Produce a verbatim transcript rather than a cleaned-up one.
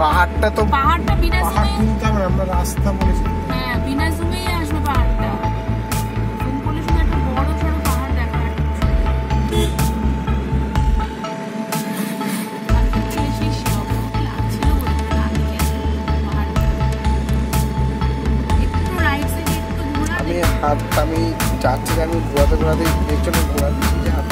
পাহাড়টা তো পাহাড়টা বিনা জুমে তুলতাম আমরা, রাস্তা বলেছি। হ্যাঁ, বিনা জুমেই আসবে পাহাড়টা। জুম করলে শুধু একটা বড় সড়ো পাহাড় দেখা আমি হাত আমি যাচ্ছি, আমি ঘোরাতে ঘোরাতে দেখছো না ঘোরা দিচ্ছি যে হাত